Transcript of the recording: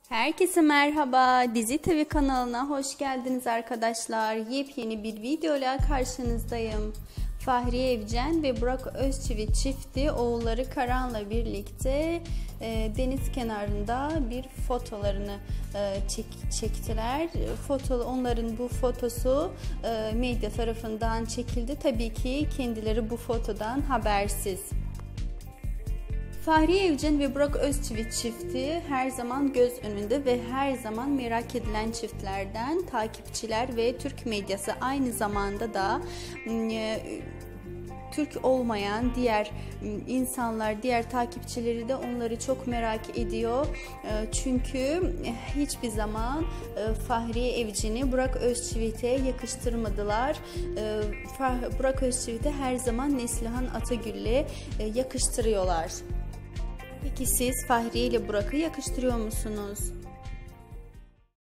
Herkese merhaba. Dizi TV kanalına hoş geldiniz arkadaşlar. Yepyeni bir videoyla karşınızdayım. Fahriye Evcen ve Burak Özçivit çifti oğulları Karan'la birlikte deniz kenarında bir fotolarını çektiler. Onların bu fotosu medya tarafından çekildi. Tabii ki kendileri bu fotodan habersiz. Fahriye Evcen ve Burak Özçivit çifti her zaman göz önünde ve her zaman merak edilen çiftlerden. Takipçiler ve Türk medyası aynı zamanda da Türk olmayan diğer insanlar, diğer takipçileri de onları çok merak ediyor. Çünkü hiçbir zaman Fahriye Evcen'i Burak Özçivit'e yakıştırmadılar. Burak Özçivit'e her zaman Neslihan Atagül'le yakıştırıyorlar. Peki siz Fahriye ile Burak'ı yakıştırıyor musunuz?